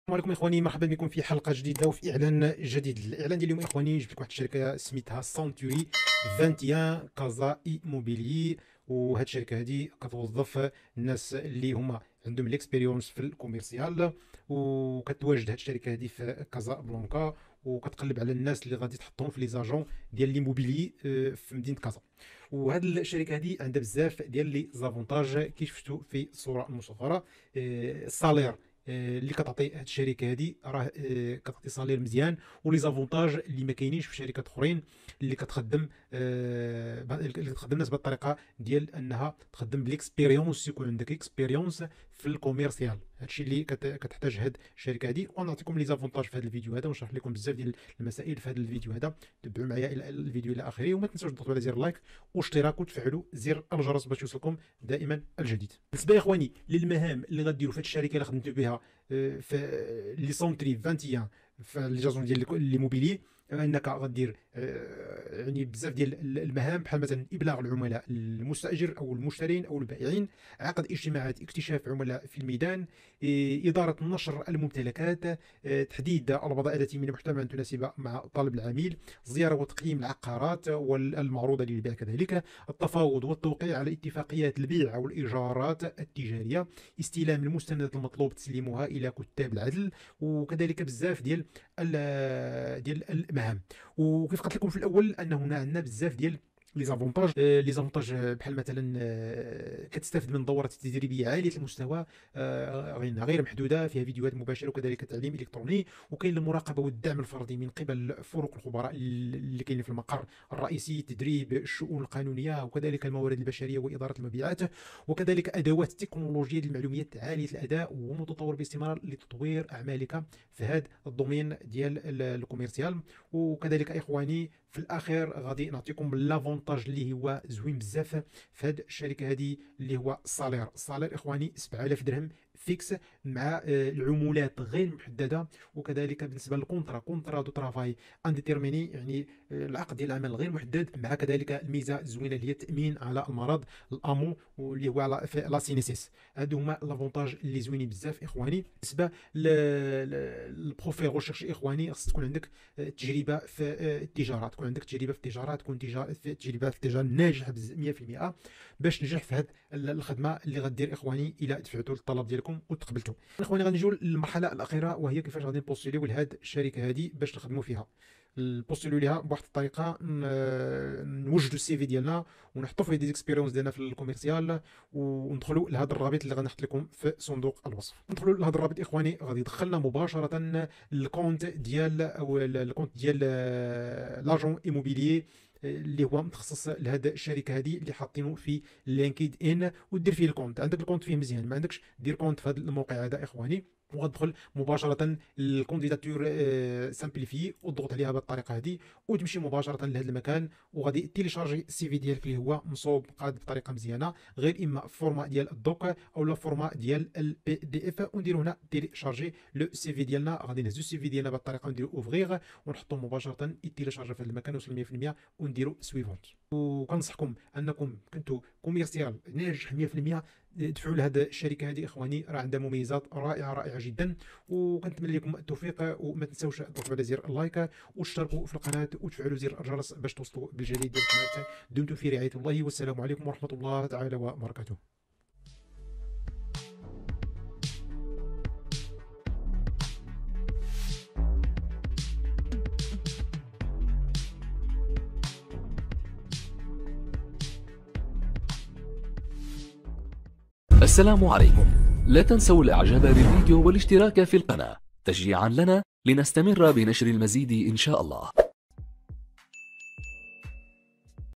السلام عليكم اخواني، مرحبا بكم في حلقه جديده وفي اعلان جديد. الاعلان ديال اليوم اخواني جبت لكم واحد الشركه سميتها سانتوري 21 كازا ايموبيلي، وهاد الشركه هذه كتوظف الناس اللي هما عندهم ليكسبيريونس في الكوميرسيال، وكتواجد هاد الشركه هذه في كازا بلانكا، وكتقلب على الناس اللي غادي تحطهم في لي زاجون ديال ليموبيلي في مدينه كازا. وهاد الشركه هذه عندها بزاف ديال لي زافونتاج كي شفتوا في الصوره المصغره. السالير اللي كتعطي هاد الشركه هذه راه كتعطي صالير مزيان، ولي زافونتاج اللي ما كاينينش في شركات اخرين اللي كتخدم الناس بالطريقه ديال انها تخدم بالاكسبيريونس، يكون عندك اكسبيريونس في الكوميرسيال. هادشي اللي كتحتاج هاد الشركه هذه، ونعطيكم لي زافونتاج في هذا الفيديو هذا، ونشرح لكم بزاف ديال المسائل في هذا الفيديو هذا. تبعوا معايا الى الفيديو الى اخره، وما تنسوش تضغطوا على زر اللايك واشتراك وتفعلوا زر الجرس باش يوصلكم دائما الجديد. بالنسبه يا اخواني للمهام اللي غديروا في هذه الشركه اللي خدمتوا بها في لي سونتري 21 في لي جازون ديال ليموبيلي، انك غدير يعني بزاف ديال المهام، بحال مثلا ابلاغ العملاء المستاجر او المشترين او البائعين، عقد اجتماعات اكتشاف عملاء في الميدان، اداره نشر الممتلكات، تحديد البضائع التي من المحتمل ان تناسب مع طلب العميل، زياره وتقييم العقارات والمعروضه للبيع، كذلك التفاوض والتوقيع على اتفاقيات البيع او الايجارات التجاريه، استلام المستندات المطلوب تسليمها الى كتاب العدل، وكذلك بزاف ديال المهام. وكيف قلت لكم في الاول ان هنا عندنا بزاف ديال لي زافونتاج بحال مثلا كتستافد من دورات تدريبيه عاليه المستوى غير محدوده، فيها فيديوهات مباشره وكذلك تعليم الكتروني، وكاين المراقبه والدعم الفردي من قبل فرق الخبراء اللي كاينين في المقر الرئيسي، تدريب الشؤون القانونيه وكذلك الموارد البشريه واداره المبيعات، وكذلك ادوات تكنولوجيه للمعلومات عاليه الاداء ومتطور باستمرار لتطوير اعمالك في هذا الدومين ديال الكوميرسيال. وكذلك اخواني في الاخير غادي نعطيكم لافونتاج اللي هو زوين بزاف في هذه الشركه هذه، اللي هو الصالير اخواني 7000 درهم فيكس مع العمولات غير محدده، وكذلك بالنسبه للكونترا دو ترافاي انديتيرميني، يعني العقد ديال العمل غير محدد، مع كذلك الميزه الزوينه اللي هي التامين على المرض الامو واللي هو لا سينيسيس. هادو هما لافونتاج اللي زوينين بزاف اخواني. بالنسبه للبروفيل ريشيرش اخواني، خص تكون عندك تجربه في التجاره، تكون عندك تجربه في التجاره، تكون تجربه في التجاره ناجحه 100% باش تنجح في هذه الخدمه اللي غدير اخواني الى دفعتوا الطلب ديالكم وتقبلتوا. اخواني غنجيو للمرحله الاخيره، وهي كيفاش غادي نبوستيليو لهذه الشركه هذه باش نخدموا فيها. نبوستيليو ليها بواحد الطريقه، نوجدوا السي في ديالنا ونحطوا فيه دي اكسبيريونس ديالنا في الكوميرسيال، وندخلوا لهذا الرابط اللي غنحط لكم في صندوق الوصف. ندخلوا لهذا الرابط اخواني، غادي يدخلنا مباشره الكونت ديال لاجون ايموبيليي اللي هو متخصص لهذا الشركه هذه اللي حاطينه في لينكد ان، ودير فيه الكونت. عندك الكونت فيه مزيان، ما عندكش دير كونت في هذا الموقع هذا اخواني، وغتدخل مباشره الكونديداتور سامبليفي وتضغط عليها بالطريقه هذه وتمشي مباشره لهذا المكان، وغادي تيليشارجي السي في ديالك اللي هو مصوب قاد بطريقه مزيانه، غير اما فورما ديال الدوك او لا فورما ديال البي دي اف، ونديرو هنا تيليشارجي لو سي في ديالنا. غادي نهزو السي في ديالنا بالطريقه ونديرو اوفغيغ ونحطو مباشره يتيليشارجي في هذا المكان، وصل 100%، ونديرو سويفونت. وكنصحكم انكم كنتو كوميرسيال ناجح 100%، دفعوا لهذه الشركه هذه اخواني، راه عندها مميزات رائعه جدا، وكنتمنى لكم التوفيق. وما تنساوش تضغطوا على زر اللايك وتشتركوا في القناه وتفعلوا زر الجرس باش توصلوا بالجديد ديال القناه. دمتم في رعايه الله، والسلام عليكم ورحمه الله تعالى وبركاته. السلام عليكم. لا تنسوا الاعجاب بالفيديو والاشتراك في القناة تشجيعا لنا لنستمر بنشر المزيد إن شاء الله.